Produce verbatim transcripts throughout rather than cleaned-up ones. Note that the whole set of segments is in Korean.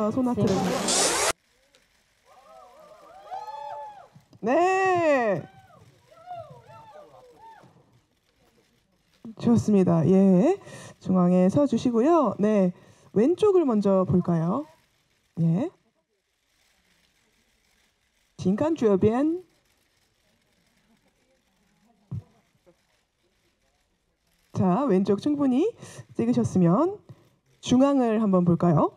자, 소나트를. 네. 좋습니다. 예. 중앙에 서 주시고요. 네. 왼쪽을 먼저 볼까요? 예. 请看这边. 자, 왼쪽 충분히 찍으셨으면 중앙을 한번 볼까요?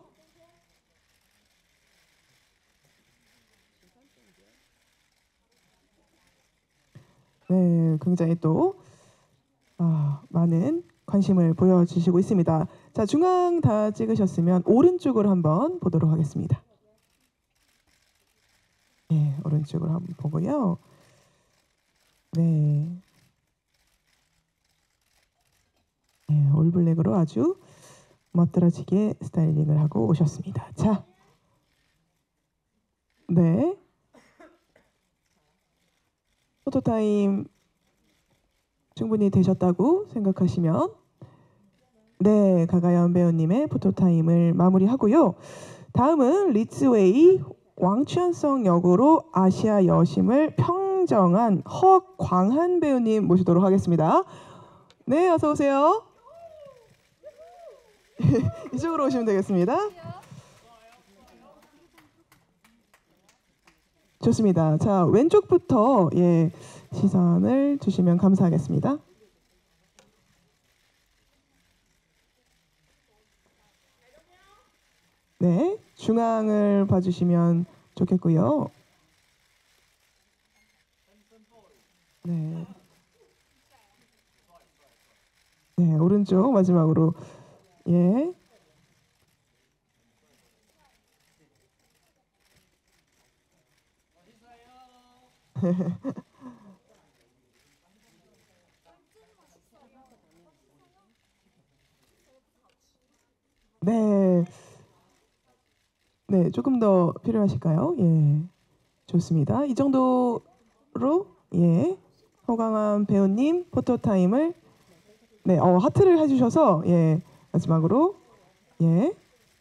네, 굉장히 또 아, 많은 관심을 보여주시고 있습니다. 자, 중앙 다 찍으셨으면 오른쪽으로 한번 보도록 하겠습니다. 네, 오른쪽으로 한번 보고요. 네, 네, 올블랙으로 아주 멋들어지게 스타일링을 하고 오셨습니다. 자, 네, 포토타임 충분히 되셨다고 생각하시면 네, 가가연 배우님의 포토타임을 마무리하고요. 다음은 리츠웨이 왕치현성 역으로 아시아 여심을 평정한 허광한 배우님 모시도록 하겠습니다. 네, 어서 오세요. 이쪽으로 오시면 되겠습니다. 좋습니다. 자, 왼쪽부터 예, 시선을 주시면 감사하겠습니다. 네, 중앙을 봐주시면 좋겠고요. 네, 네, 오른쪽 마지막으로 예. 네. 네, 조금 더 필요하실까요? 예. 좋습니다. 이 정도로 예. 허광한 배우님 포토타임을 네, 어, 하트를 해 주셔서 예. 마지막으로 예.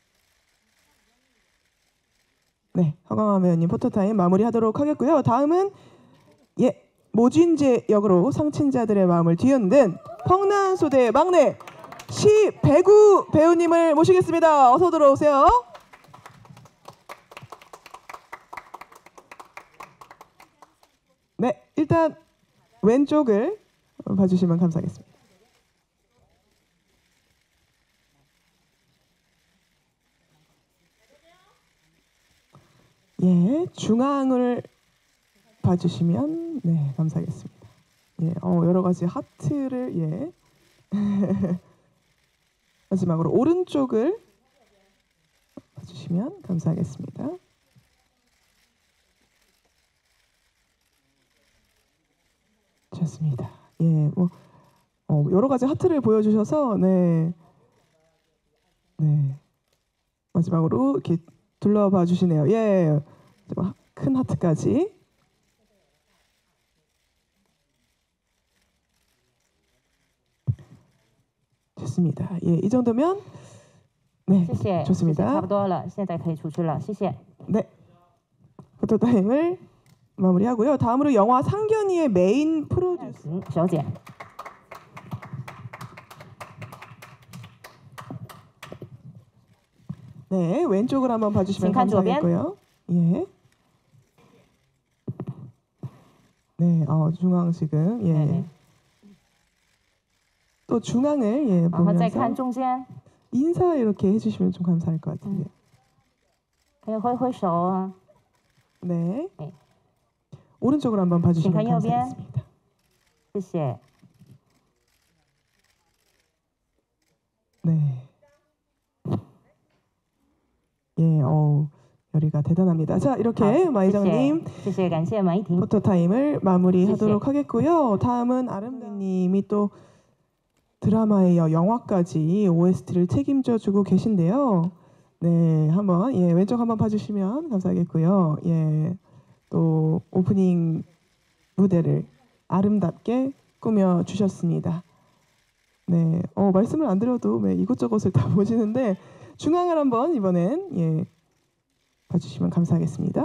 네, 허광한 배우님 포토타임 마무리하도록 하겠고요. 다음은 예. 모진제 역으로 상친자들의 마음을 뒤흔든 펑난소대 막내 시배구 배우님을 모시겠습니다. 어서 들어오세요. 네, 일단 왼쪽을 봐주시면 감사하겠습니다. 예, 중앙을 봐주시면 네, 감사하겠습니다. 예, 어, 여러 가지 하트를 예. 마지막으로 오른쪽을 봐주시면 감사하겠습니다. 좋습니다. 예, 뭐 어, 여러 가지 하트를 보여주셔서 네, 네 마지막으로 이렇게 둘러봐 주시네요. 예, 큰 하트까지. 좋습니다. 예, 이 정도면 네, 谢谢， 좋습니다. 差不多了，现在可以出去了，谢谢。 네, 포토타임을 마무리하고요. 다음으로 영화 상견이의 메인 프로듀서 嗯，小姐， 네, 왼쪽을 한번 봐주시면 감사하겠고요. 예. 네, 어, 중앙 지금 예. 네네. 또 중앙을 예 然后再看 보면서 中间， 인사 이렇게 해주시면 좀 감사할 것 같은데. 可以挥挥手啊。 네. 네. 오른쪽으로 한번 봐주시면 빈칸右边. 감사하겠습니다. 谢谢。 네. 예, 어 열의가 대단합니다. 자, 이렇게 마이정님 谢谢，感谢马一婷。 포토타임을 마무리하도록 하겠고요. 다음은 아름다님이 또 드라마에 이어 영화까지 오에스티를 책임져 주고 계신데요. 네, 한번 예, 왼쪽 한번 봐주시면 감사하겠고요. 예, 또 오프닝 무대를 아름답게 꾸며 주셨습니다. 네, 어, 말씀을 안 드려도 네, 이것저것을 다 보시는데 중앙을 한번 이번엔 예, 봐주시면 감사하겠습니다.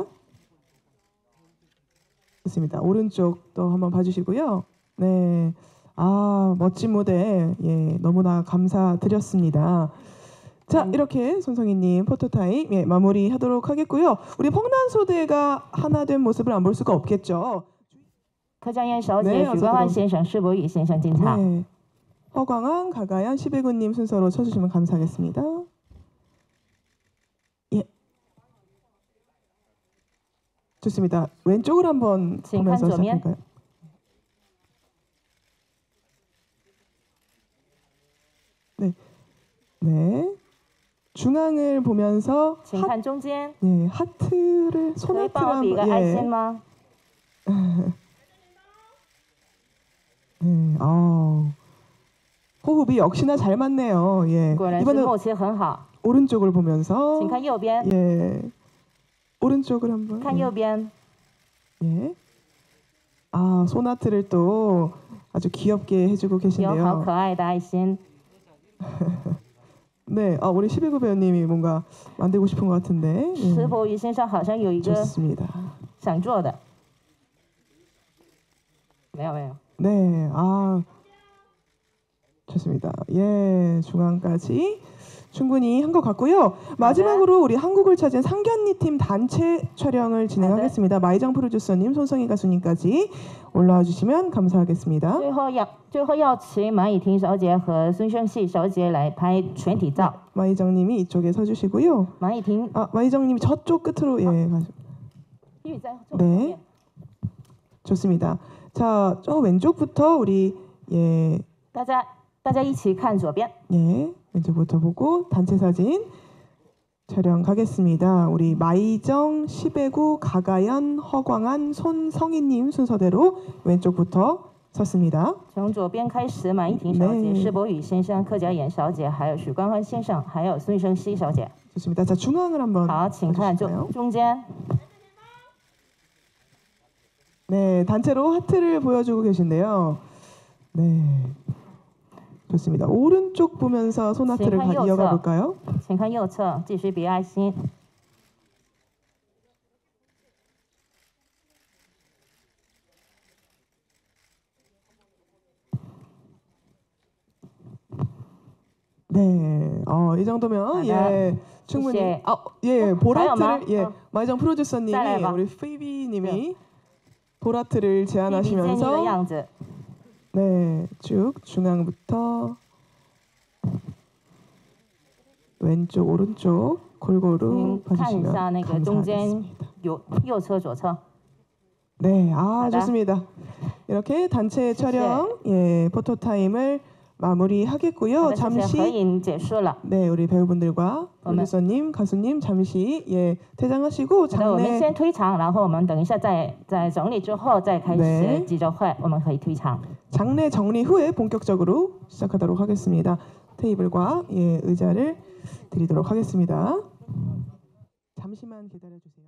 좋습니다. 오른쪽도 한번 봐주시고요. 네, 아 멋진 무대 예 너무나 감사드렸습니다. 자 음. 이렇게 손성희님 포토타임 예, 마무리하도록 하겠고요. 우리 펑난소대가 하나 된 모습을 안 볼 수가 없겠죠. 柯佳嫣小姐、 네 许光汉先生、施博宇先生进场。 네, 허광한, 가가연, 시베구님 순서로 쳐주시면 감사하겠습니다. 예, 좋습니다. 왼쪽을 한번 지금 보면서 한 점이요? 시작할까요? 네, 네, 중앙을 보면서 请 하, 看中间， 예, 하트를 可以帮 소나트를 我比个 한번 爱心 예, 吗？ 네, 아, 호흡이 역시나 잘 맞네요. 예, 果然是 이번엔 默契很好。 오른쪽을 보면서 请看右边， 예, 오른쪽을 한번 看 예. 右边， 예. 아, 소나트를 또 아주 귀엽게 해주고 有好 계신데요. 可爱的爱心。 네, 아, 우리 십이구 배우님이 뭔가 만들고 싶은 것 같은데. 施 예. 博宇先生好像有一个 좋습니다. 想做的，没有没有。 네, 아, 좋습니다. 예, 중앙까지 충분히 한 것 같고요. 마지막으로 우리 한국을 찾은 상견니 팀 단체 촬영을 진행하겠습니다. 마이장 프로듀서님, 손성희 가수님까지 올라와 주시면 감사하겠습니다. 最后要最后要请马以婷小姐和孙胜熙小姐来拍全体照。 마이장님이 이쪽에 서주시고요. 马以婷， 아, 마이장님이 저쪽 끝으로 예, 가시. 玉宇在这 네 边。 좋습니다. 자, 저 왼쪽부터 우리 예, 大家大家一起看左边。 예, 왼쪽부터 보고 단체 사진 촬영 가겠습니다. 우리 마이정, 시베구, 가가연, 허광한, 손성희님 순서대로 왼쪽부터 섰습니다. 从左边开始，马一婷小姐、 네 施博宇先生、柯佳妍小姐，还有许光汉先生，还有孙胜熙小姐。 좋습니다. 자, 중앙을 한번 好，请看 봐주실까요? 中中间， 네, 단체로 하트를 보여주고 계신데요. 네, 좋습니다. 오른쪽 보면서 소나트를 가- 이어가 볼까요? 请看右侧，继续比爱心。 네, 어, 이 정도면 예, 하나, 충분히 셋. 아, 예, 보라트를 가요, 예, 어. 마이장 프로듀서님이 따라해봐. 우리 피비님이 보라트를 比比建议的 제안하시면서 样子， 네, 쭉 중앙부터 왼쪽 오른쪽 골고루 您看一 봐주시면 下那个中间 감사하겠습니다. 右右侧、左侧。 네, 아 하나. 좋습니다. 이렇게 단체 촬영 예, 포토 타임을 好的， 마무리하겠고요. 谢谢，合 잠시 影结束了。 네, 우리 배우분들과 어머. 프로듀서님, 가수님 잠시 예, 퇴장하시고 好的，我们 장례 先推场，然后我们等一下再再整理之后再开 네 始记者会，我们可以推场。 장례 정리 후에 본격적으로 시작하도록 하겠습니다. 테이블과 예, 의자를 드리도록 하겠습니다. 잠시만 기다려 주세요.